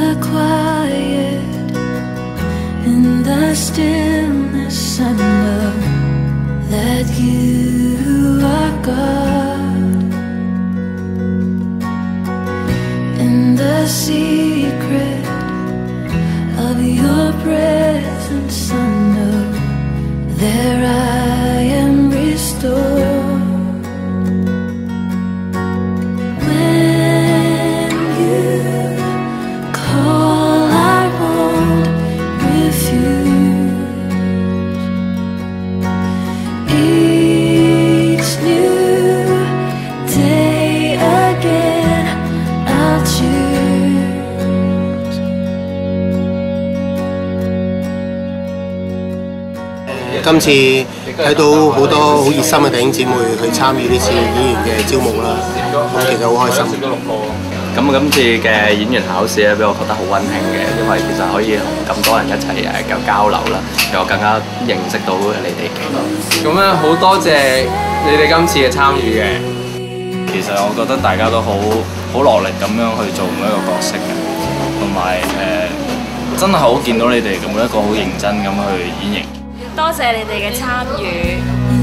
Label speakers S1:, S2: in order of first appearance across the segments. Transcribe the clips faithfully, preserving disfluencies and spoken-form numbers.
S1: the quiet, in the stillness, I know that you are God. In the secret of your presence, I know there I am restored.
S2: 今次睇到好多好熱心嘅弟兄姊妹去參與呢次演員嘅招募啦，咁其實好開心。
S3: 咁今次嘅演員考試咧，俾我覺得好溫馨嘅，因為其實可以同咁多人一齊誒有交流啦，又更加認識到你哋嘅。
S4: 咁咧好多謝你哋今次嘅參與嘅。
S5: 其實我覺得大家都好好落力咁樣去做每一個角色嘅，同埋誒真係好見到你哋每一個好認真咁去演繹。
S6: 多謝你哋嘅參與。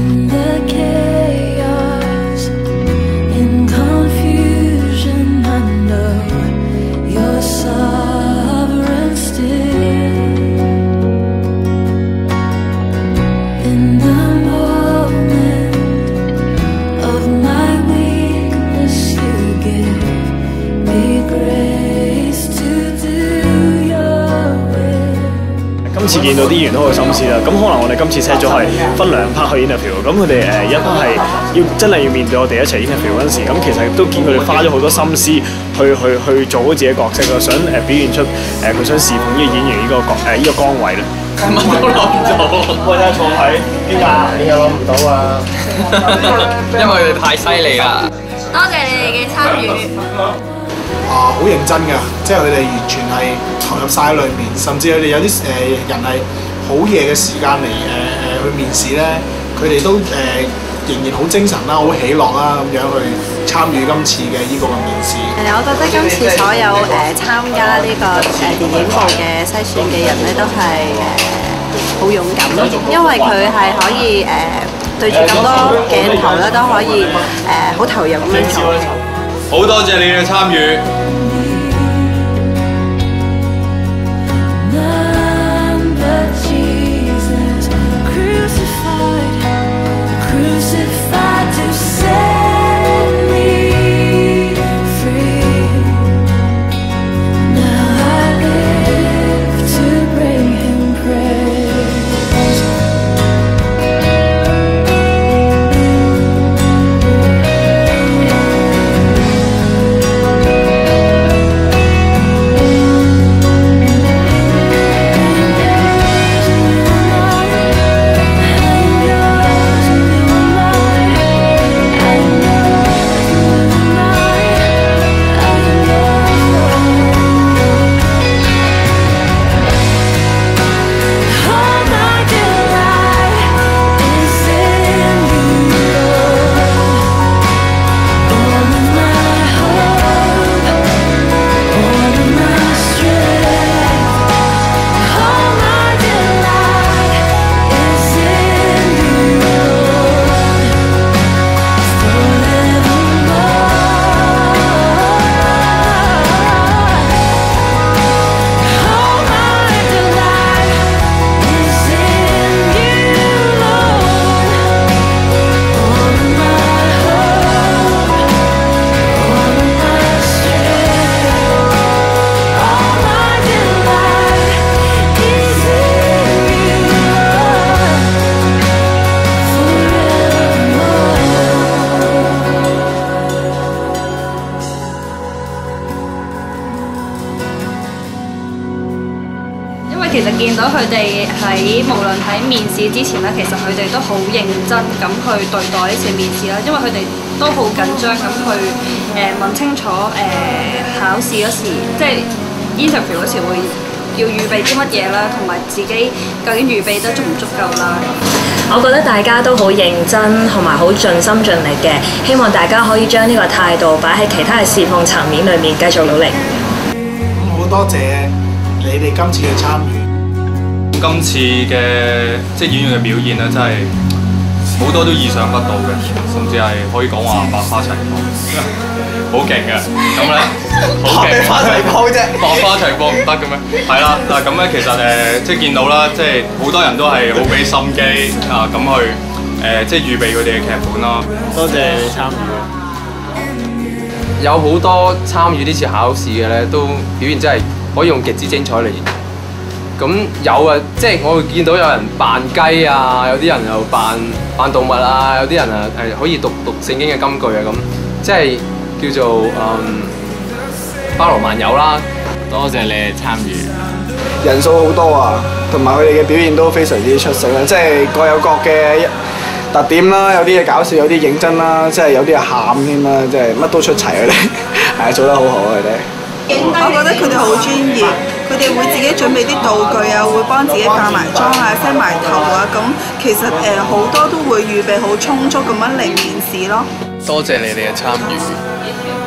S7: 今次見到啲演員都好心思啦，咁可能我哋今次 set 咗係分兩 part 去 interview， 咁佢哋誒一 part 係要真係要面對我哋一齊 interview 嗰陣時，咁其實都見佢哋花咗好多心思去去去做好自己角色咯，想誒表現出誒佢想侍奉呢個演員呢個角誒呢個崗位咧。
S4: 乜都諗唔到，
S7: 喂，睇下坐喺邊㗎？你又諗唔到啊？
S4: 因為佢哋太犀利啦。
S6: 多謝你哋嘅參與。
S8: 啊，好認真㗎，即係佢哋完全係投入晒喺裏面，甚至佢哋有啲誒、呃、人係好夜嘅時間嚟誒誒去面試咧，佢哋都誒、呃、仍然好精神啦，好喜樂啦咁樣去參與今次嘅呢個嘅面試。
S9: 誒，我覺得今次所有誒、呃、參加呢、這個誒、呃、電影部嘅篩選嘅人咧，都係誒好勇敢，因為佢係可以誒、呃、對住咁多鏡頭咧，都可以誒好、呃、投入咁樣做戲。
S5: 好多謝你嘅參與。
S6: 其實見到佢哋喺無論喺面試之前咧，其實佢哋都好認真咁去對待呢次面試啦，因為佢哋都好緊張咁去誒、呃、問清楚誒、呃、考試嗰時，即係 interview 嗰時會要預備啲乜嘢啦，同埋自己究竟預備得足唔足夠啦。
S10: 我覺得大家都好認真同埋好盡心盡力嘅，希望大家可以將呢個態度擺喺其他嘅侍奉層面裏面繼續努力。
S8: 好多謝你哋今次嘅參與。
S5: 今次嘅即係演員嘅表現咧，真係好多都意想不到嘅，甚至係可以講話百花齊放，好勁嘅。咁咧，好勁！百花齊放啫，百花齊放唔得嘅咩？係啦，嗱咁咧，其實誒即係見到啦，即係好多人都係好俾心機啊咁去誒即係預備佢哋嘅劇本啦。
S7: 多謝你參與。
S4: 有好多參與呢次考試嘅咧，都表現真係可以用極之精彩嚟形容。咁有啊，即係我會見到有人扮雞啊，有啲人又扮扮動物啊，有啲人啊係可以讀讀聖經嘅金句啊咁，即係叫做嗯包羅萬有啦。
S7: 多謝你哋參與。
S11: 人數好多啊，同埋佢哋嘅表現都非常之出色啦，即係各有各嘅特點啦，有啲嘢搞笑，有啲認真啦，即係有啲係喊添啦，即係乜都出齊佢哋，係做得好好啊佢哋。
S12: 我覺得佢哋好專業，佢哋會自己準備啲道具啊，會幫自己化埋妝啊、set埋頭啊，咁其實誒好多都會預備好充足咁樣嚟面試咯。
S4: 多謝你哋嘅參與。